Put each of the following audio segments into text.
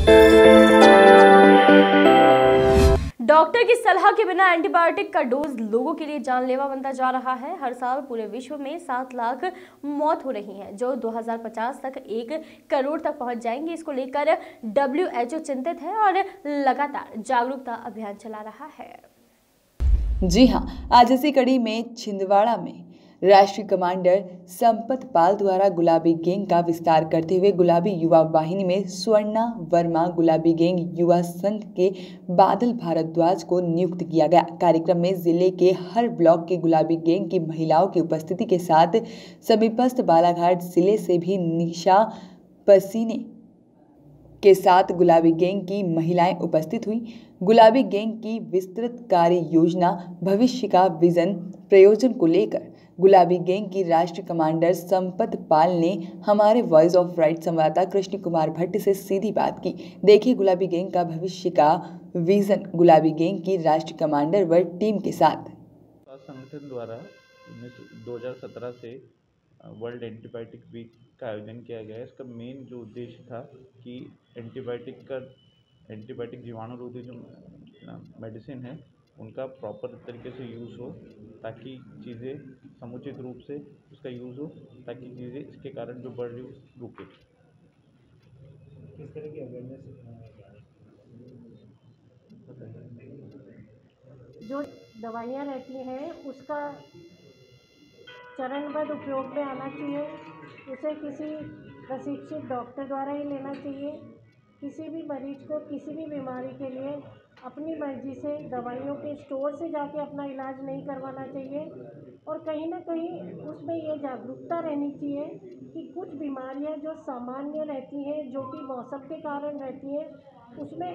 Doctor की सलाह के बिना एंटीबायोटिक का डोज लोगों के लिए जानलेवा बनता जा रहा है। हर साल पूरे विश्व में 7 लाख मौत हो रही हैं, जो 2050 तक 1 करोड़ तक पहुंच जाएंगी। इसको लेकर WHO चिंतित है और लगातार जागरूकता अभियान चला रहा है। जी हां, आज इसी कड़ी में छिंदवाड़ा में राष्ट्रीय कमांडर संपत पाल द्वारा गुलाबी गैंग का विस्तार करते हुए गुलाबी युवा वाहिनी में स्वर्णा वर्मा गुलाबी गैंग युवा संघ के बादल भारद्वाज को नियुक्त किया गया। कार्यक्रम में जिले के हर ब्लॉक के गुलाबी गैंग की महिलाओं की उपस्थिति के साथ समीपस्थ बालाघाट जिले से भी निशा पसीने के साथ गुलाबी गैंग की महिलाएं उपस्थित हुई। गुलाबी गैंग की विस्तृत कार्य योजना, भविष्य का विजन, प्रयोजन को लेकर गुलाबी गैंग की राष्ट्रीय कमांडर संपत पाल ने हमारे वॉइस ऑफ राइट संवाददाता कृष्ण कुमार भट्ट से सीधी बात की। देखिए गुलाबी गैंग का भविष्य का विजन गुलाबी गैंग की राष्ट्रीय कमांडर व टीम के साथ। संगठन द्वारा 2017 से वर्ल्ड एंटीबायोटिक वीक का आयोजन किया गया है। इसका मेन जो उद्देश्य था कि एंटीबायोटिक जीवाणुरोधी जो मेडिसिन है उनका प्रॉपर तरीके से यूज़ हो, ताकि चीज़ें समुचित रूप से उसका यूज़ हो, ताकि चीज़ें इसके कारण जो बढ़ रही रुके। किस तरह की अवेयरनेस जो दवाइयाँ रहती हैं उसका चरणबद्ध उपयोग में आना चाहिए। उसे किसी प्रशिक्षित डॉक्टर द्वारा ही लेना चाहिए। किसी भी मरीज को किसी भी बीमारी के लिए अपनी मर्जी से दवाइयों के स्टोर से जाके अपना इलाज नहीं करवाना चाहिए। और कहीं ना कहीं उसमें ये जागरूकता रहनी चाहिए कि कुछ बीमारियां जो सामान्य रहती हैं, जो कि मौसम के कारण रहती हैं, उसमें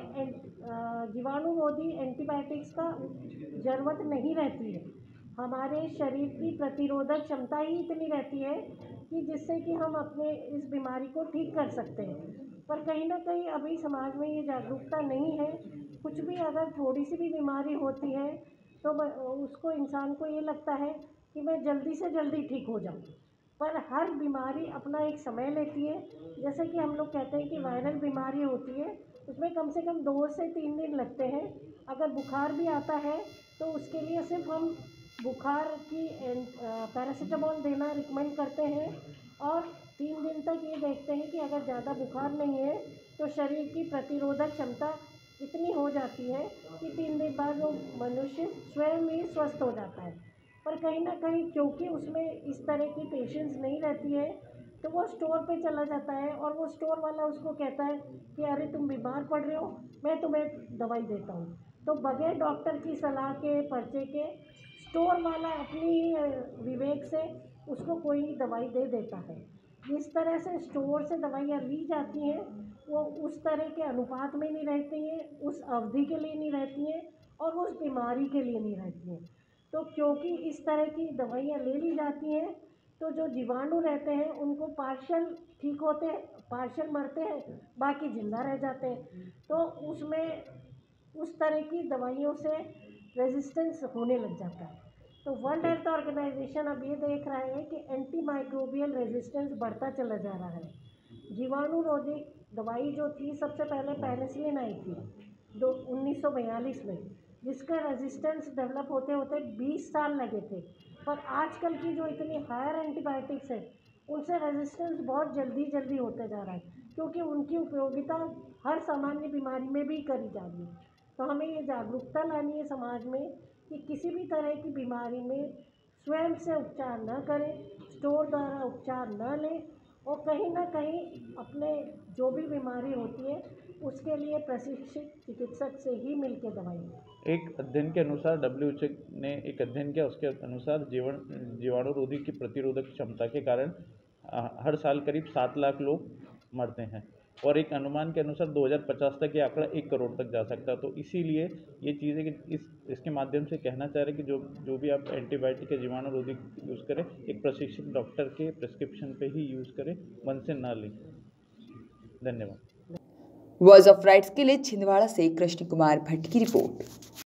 जीवाणुरोधी एंटीबायोटिक्स का ज़रूरत नहीं रहती है। हमारे शरीर की प्रतिरोधक क्षमता ही इतनी रहती है कि जिससे कि हम अपने इस बीमारी को ठीक कर सकते हैं। पर कहीं ना कहीं अभी समाज में ये जागरूकता नहीं है। कुछ भी अगर थोड़ी सी भी बीमारी होती है तो उसको इंसान को ये लगता है कि मैं जल्दी से जल्दी ठीक हो जाऊँ। पर हर बीमारी अपना एक समय लेती है। जैसे कि हम लोग कहते हैं कि वायरल बीमारी होती है, उसमें कम से कम 2 से 3 दिन लगते हैं। अगर बुखार भी आता है तो उसके लिए सिर्फ हम बुखार की पैरासीटामोल देना रिकमेंड करते हैं और 3 दिन तक ये देखते हैं कि अगर ज़्यादा बुखार नहीं है तो शरीर की प्रतिरोधक क्षमता इतनी हो जाती है कि 3 दिन बाद वो मनुष्य स्वयं ही स्वस्थ हो जाता है। पर कहीं ना कहीं क्योंकि उसमें इस तरह की पेशेंस नहीं रहती है तो वो स्टोर पे चला जाता है और वो स्टोर वाला उसको कहता है कि अरे तुम बीमार पड़ रहे हो, मैं तुम्हें दवाई देता हूँ। तो बगैर डॉक्टर की सलाह के, पर्चे के, स्टोर वाला अपनी विवेक से उसको कोई दवाई दे देता है। जिस तरह से स्टोर से दवाइयाँ ली जाती हैं वो उस तरह के अनुपात में नहीं रहती हैं, उस अवधि के लिए नहीं रहती हैं और उस बीमारी के लिए नहीं रहती हैं। तो क्योंकि इस तरह की दवाइयाँ ले ली जाती हैं तो जो जीवाणु रहते हैं उनको पार्शियल ठीक होते हैं, पार्शियल मरते हैं, बाकी जिंदा रह जाते हैं। तो उसमें उस तरह की दवाइयों से रेजिस्टेंस होने लग जाता है। तो वर्ल्ड हेल्थ ऑर्गेनाइजेशन अब ये देख रहा है कि एंटी माइक्रोबियल रेजिस्टेंस बढ़ता चला जा रहा है। जीवाणुरोधी दवाई जो थी सबसे पहले पेनिसिलिन आई थी 1942 में, जिसका रेजिस्टेंस डेवलप होते होते 20 साल लगे थे। पर आजकल की जो इतनी हायर एंटीबायोटिक्स है उनसे रेजिस्टेंस बहुत जल्दी होते जा रहा है, क्योंकि उनकी उपयोगिता हर सामान्य बीमारी में भी करी जा रही है। तो हमें ये जागरूकता लानी है समाज में कि किसी भी तरह की बीमारी में स्वयं से उपचार न करें, स्टोर द्वारा उपचार न लें और कहीं ना कहीं अपने जो भी बीमारी होती है उसके लिए प्रशिक्षित चिकित्सक से ही मिलकर दवाई लें। एक अध्ययन के अनुसार WHO ने एक अध्ययन किया, उसके अनुसार जीवाणुरोधी की प्रतिरोधक क्षमता के कारण हर साल करीब 7 लाख लोग मरते हैं और एक अनुमान के अनुसार 2050 तक ये आंकड़ा 1 करोड़ तक जा सकता है। तो इसीलिए ये चीज़ है कि इसके माध्यम से कहना चाह रहे हैं कि जो भी आप एंटीबायोटिक या जीवाणुरोधी यूज़ करें, एक प्रशिक्षित डॉक्टर के प्रिस्क्रिप्शन पे ही यूज़ करें, मन से ना लें। धन्यवाद। वॉइस ऑफ राइट्स के लिए छिंदवाड़ा से कृष्ण कुमार भट्ट की रिपोर्ट।